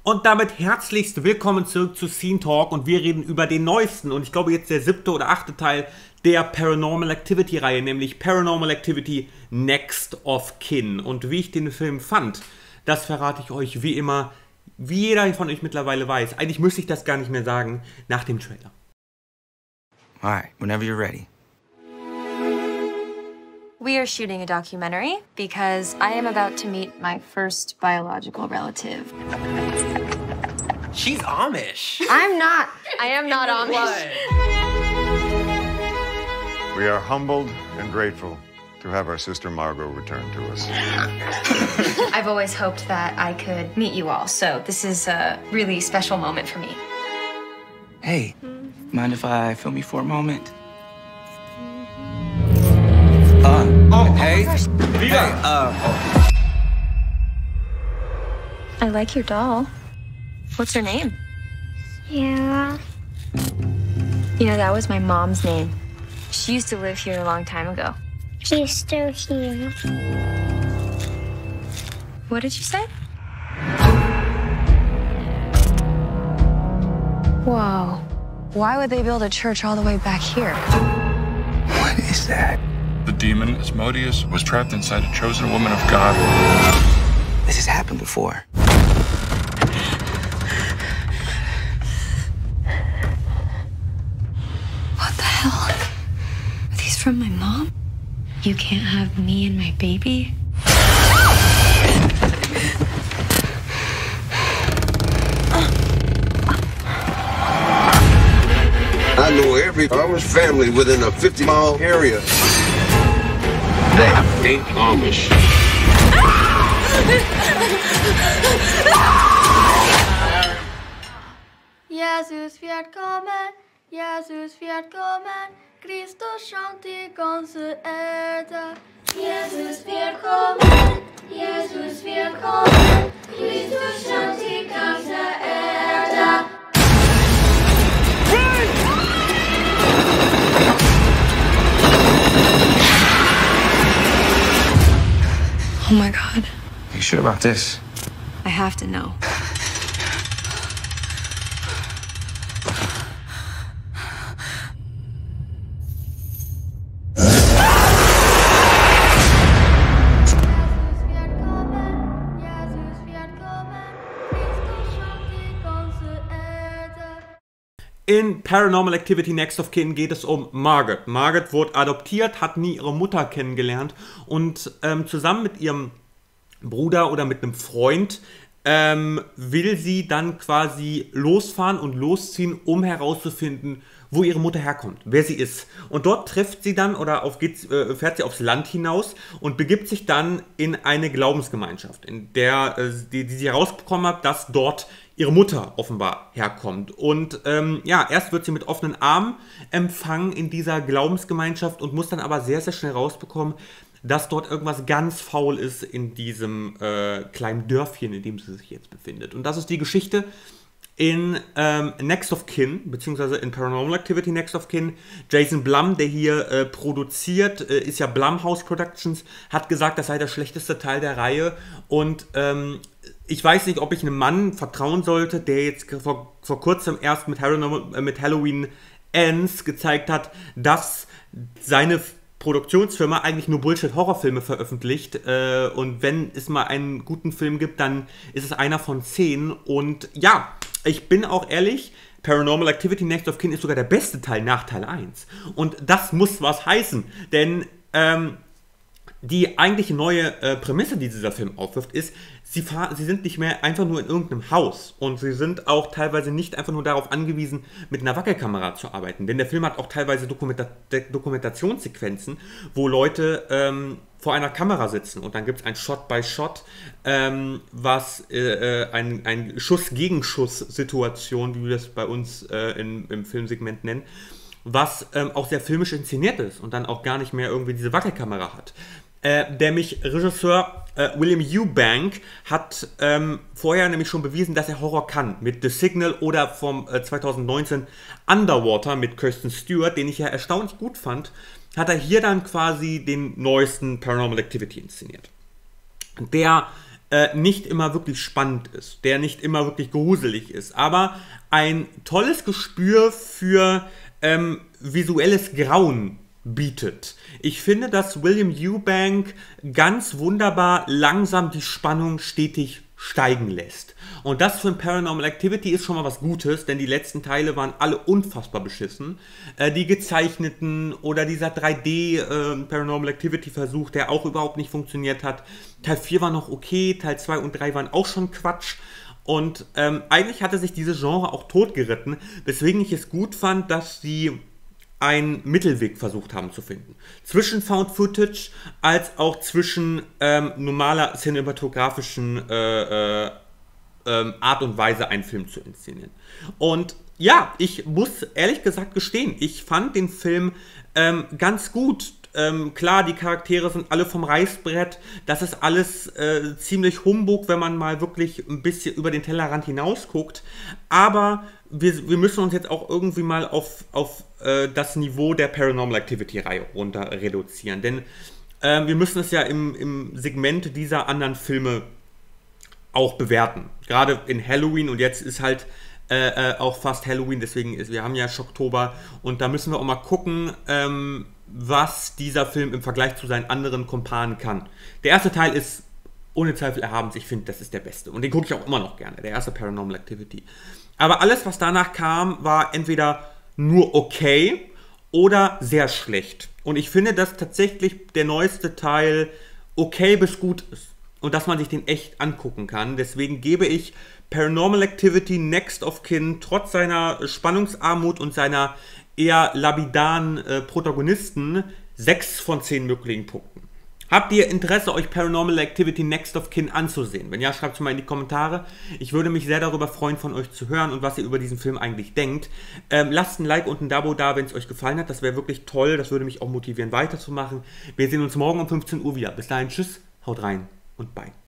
Und damit herzlichst willkommen zurück zu Scene Talk und wir reden über den neuesten und ich glaube jetzt der 7. oder 8. Teil der Paranormal Activity Reihe, nämlich Paranormal Activity Next of Kin. Und wie ich den Film fand, das verrate ich euch wie immer, wie jeder von euch mittlerweile weiß. Eigentlich müsste ich das gar nicht mehr sagen, nach dem Trailer. Alright, whenever you're ready. We are shooting a documentary because I am about to meet my first biological relative. She's Amish. I'm not. I am not Amish. We are humbled and grateful to have our sister Margot return to us. I've always hoped that I could meet you all, so this is a really special moment for me. Hey, mind if I film you for a moment? Hey. I like your doll. What's her name? Yeah. You know, that was my mom's name. She used to live here a long time ago. She's still here. What did you say? Whoa. Why would they build a church all the way back here? What is that? The demon, Asmodeus, was trapped inside a chosen woman of God. This has happened before. What the hell? Are these from my mom? You can't have me and my baby? I know every Amish family within a 50-mile area. They ain't Amish. Jesus wird kommen, Jesus wird kommen, Christus schaut die ganze Erde. Jesus wird kommen, Jesus wird kommen, Christus schaut die ganze Erde. Oh my God. Are you sure about this? I have to know. Jesus wird kommen, Jesus wird kommen, Christus schaut die ganze Erde. In Paranormal Activity Next of Kin geht es um Margot. Margot wurde adoptiert, hat nie ihre Mutter kennengelernt und zusammen mit ihrem Bruder oder mit einem Freund will sie dann quasi losfahren und losziehen, um herauszufinden, wo ihre Mutter herkommt, wer sie ist. Und dort trifft sie dann oder fährt sie aufs Land hinaus und begibt sich dann in eine Glaubensgemeinschaft, in der die sie herausbekommen hat, dass dort ihre Mutter offenbar herkommt. Und ja, erst wird sie mit offenen Armen empfangen in dieser Glaubensgemeinschaft und muss dann aber sehr, sehr schnell rausbekommen, dass dort irgendwas ganz faul ist in diesem kleinen Dörfchen, in dem sie sich jetzt befindet. Und das ist die Geschichte in Next of Kin, beziehungsweise in Paranormal Activity Next of Kin. Jason Blum, der hier produziert, ist ja Blumhouse Productions, hat gesagt, das sei der schlechteste Teil der Reihe. Und ich weiß nicht, ob ich einem Mann vertrauen sollte, der jetzt vor kurzem erst mit Halloween Ends gezeigt hat, dass seine Produktionsfirma eigentlich nur Bullshit-Horrorfilme veröffentlicht und wenn es mal einen guten Film gibt, dann ist es einer von 10 und ja, ich bin auch ehrlich, Paranormal Activity Next of Kin ist sogar der beste Teil nach Teil 1 und das muss was heißen, denn die eigentliche neue Prämisse, die dieser Film aufwirft, ist, sie sind nicht mehr einfach nur in irgendeinem Haus und sie sind auch teilweise nicht einfach nur darauf angewiesen, mit einer Wackelkamera zu arbeiten, denn der Film hat auch teilweise Dokumentationssequenzen, wo vor einer Kamera sitzen und dann gibt es ein Shot-by-Shot, was ein Schuss-Gegenschuss-Situation, wie wir das bei uns im Filmsegment nennen, was auch sehr filmisch inszeniert ist und dann auch gar nicht mehr irgendwie diese Wackelkamera hat. Regisseur William Eubank hat vorher nämlich schon bewiesen, dass er Horror kann. Mit The Signal oder vom 2019 Underwater mit Kristen Stewart, den ich ja erstaunlich gut fand, hat er hier dann quasi den neuesten Paranormal Activity inszeniert. Der nicht immer wirklich spannend ist, der nicht immer wirklich gruselig ist, aber ein tolles Gespür für visuelles Grauen bietet. Ich finde, dass William Eubank ganz wunderbar langsam die Spannung stetig steigen lässt. Und das für ein Paranormal Activity ist schon mal was Gutes, denn die letzten Teile waren alle unfassbar beschissen. Die gezeichneten oder dieser 3D Paranormal Activity Versuch, der auch überhaupt nicht funktioniert hat. Teil 4 war noch okay, Teil 2 und 3 waren auch schon Quatsch. Und eigentlich hatte sich dieses Genre auch totgeritten, weswegen ich es gut fand, dass sie einen Mittelweg versucht haben zu finden. Zwischen Found Footage als auch zwischen normaler cinematografischen Art und Weise, einen Film zu inszenieren. Und ja, ich muss ehrlich gesagt gestehen, ich fand den Film ganz gut. Klar, die Charaktere sind alle vom Reißbrett. Das ist alles ziemlich Humbug, wenn man mal wirklich ein bisschen über den Tellerrand hinaus guckt. Aber wir müssen uns jetzt auch irgendwie mal auf das Niveau der Paranormal Activity-Reihe runter reduzieren. Denn wir müssen es ja im Segment dieser anderen Filme auch bewerten. Gerade in Halloween, und jetzt ist halt auch fast Halloween, deswegen wir haben ja Schocktober, und da müssen wir auch mal gucken, was dieser Film im Vergleich zu seinen anderen Kumpanen kann. Der erste Teil ist ohne Zweifel erhaben. Ich finde, das ist der beste. Und den gucke ich auch immer noch gerne, der erste Paranormal Activity. Aber alles, was danach kam, war entweder nur okay oder sehr schlecht. Und ich finde, dass tatsächlich der neueste Teil okay bis gut ist. Und dass man sich den echt angucken kann. Deswegen gebe ich Paranormal Activity Next of Kin trotz seiner Spannungsarmut und seiner eher lapidaren Protagonisten 6 von 10 möglichen Punkten. Habt ihr Interesse, euch Paranormal Activity Next of Kin anzusehen? Wenn ja, schreibt es mal in die Kommentare. Ich würde mich sehr darüber freuen, von euch zu hören und was ihr über diesen Film eigentlich denkt. Lasst ein Like und ein Abo da, wenn es euch gefallen hat. Das wäre wirklich toll. Das würde mich auch motivieren, weiterzumachen. Wir sehen uns morgen um 15 Uhr wieder. Bis dahin, tschüss, haut rein und bye.